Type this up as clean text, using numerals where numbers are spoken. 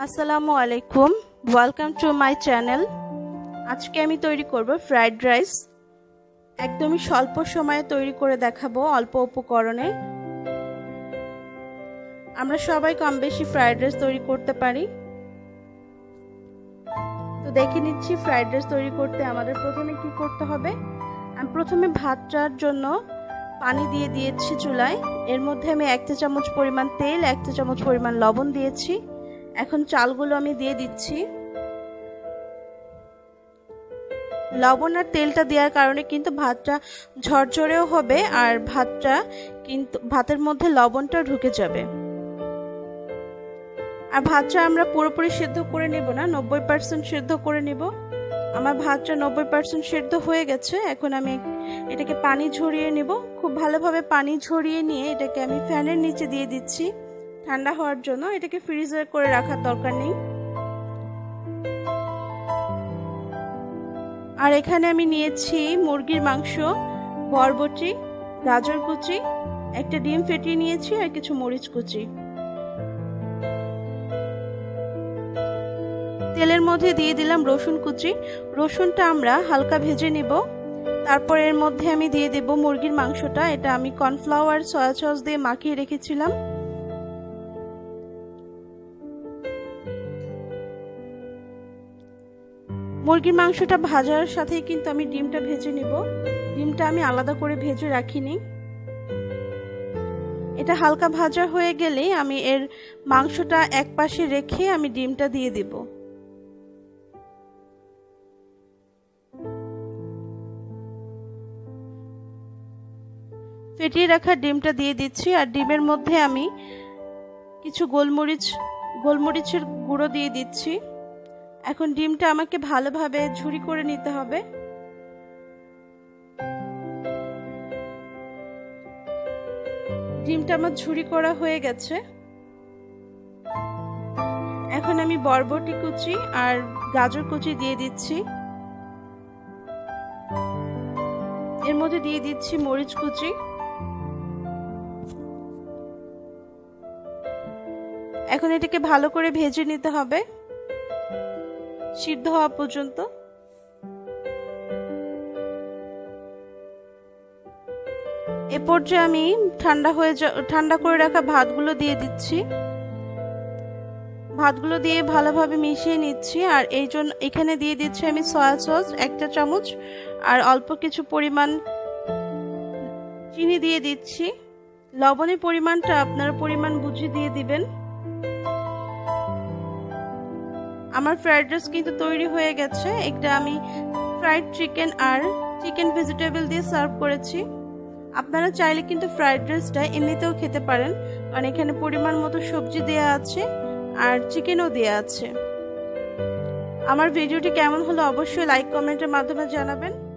আসসালামু আলাইকুম, welcome to my channel. আজকে আমি তৈরি করব ফ্রাইড রাইস। একদমই স্বল্প সময়ে তৈরি করে দেখাবো, অল্প উপকরণে। আমরা সবাই কম বেশি ফ্রাইড রাইস তৈরি করতে পারি। তো দেখে নিচ্ছি ফ্রাইড রাইস তৈরি করতে আমাদের প্রথমে কি করতে হবে। আমি প্রথমে ভাতটার জন্য পানি দিয়ে দিয়েছি চুলায়। এর মধ্যে আমি 1 চা চামচ পরিমাণ তেল, 1 চা চামচ পরিমাণ লবণ দিয়েছি। এখন চালগুলো আমি দিয়ে দিচ্ছি। লবণ আর তেলটা দেওয়ার কারণে কিন্তু ভাতটা ঝরঝরেও হবে, আর ভাতের মধ্যে লবণটা ঢুকে যাবে। আর ভাতটা আমরা পুরোপুরি সিদ্ধ করে নেব না, 90% সিদ্ধ করে নেব। আমার ভাতটা 90% সিদ্ধ হয়ে গেছে। এখন আমি এটাকে পানি ঝরিয়ে নেব। খুব ভালোভাবে পানি ঝরিয়ে নিয়ে এটাকে আমি ফ্যানের নিচে দিয়ে দিচ্ছি ঠান্ডা হওয়ার জন্য। এটাকে ফ্রিজে করে রাখার দরকার নেই। আর এখানে আমি নিয়েছি মুরগির মাংস, বরবটি, গাজর কুচি, একটা ডিম ফেটিয়ে নিয়েছি আর কিছু মরিচ কুচি। তেলের মধ্যে দিয়ে দিলাম রসুন কুচি। রসুনটা আমরা হালকা ভেজে নেব। তারপর এর মধ্যে আমি দিয়ে দেব মুরগির মাংসটা। এটা আমি কর্নফ্লাওয়ার, সয়া সস দিয়ে মাখিয়ে রেখেছিলাম। মুরগির মাংসটা ভাজার সাথেই কিন্তু আমি ডিমটা ভেজে নেব। ডিমটা আমি আলাদা করে ভেজে রাখিনি। এটা হালকা ভাজা হয়ে গেলে আমি এর মাংসটা এক পাশে রেখে আমি ডিমটা দিয়ে দেব। ফেটিয়ে রাখা ডিমটা দিয়ে দিচ্ছি। আর ডিমের মধ্যে আমি কিছু গোলমরিচের গুঁড়ো দিয়ে দিচ্ছি। এখন ডিমটা আমাকে ভালোভাবে ঝুরি করে নিতে হবে। ডিমটা আমার ঝুরি করা হয়ে গেছে। এখন আমি বরবটি কুচি আর গাজর কুচি দিয়ে দিচ্ছি। এর মধ্যে দিয়ে দিচ্ছি মরিচ কুচি। এখন এটাকে ভালো করে ভেজে নিতে হবে সিদ্ধ হওয়া পর্যন্ত। এ পর্যায়ে আমি ঠান্ডা করে রাখা ভাতগুলো দিয়ে দিচ্ছি। ভাতগুলো দিয়ে ভালোভাবে মিশিয়ে নিচ্ছি। আর এখানে দিয়ে দিচ্ছি আমি সয়া সস 1 চা চামচ, আর অল্প কিছু পরিমাণ চিনি দিয়ে দিচ্ছি। লবণের পরিমাণটা আপনারা পরিমাণ বুঝে দিয়ে দিবেন। আমার ফ্রাইড রাইস কিন্তু তৈরি হয়ে গেছে। এটা আমি ফ্রাইড চিকেন আর চিকেন ভেজিটেবল দিয়ে সার্ভ করেছি। আপনারা চাইলে কিন্তু ফ্রাইড রাইসটা এমনিতেও খেতে পারেন, কারণ এখানে পরিমাণ মতো সবজি দেয়া আছে আর চিকেনও দেয়া আছে। আমার ভিডিওটি কেমন হলো অবশ্যই লাইক কমেন্টের মাধ্যমে জানাবেন।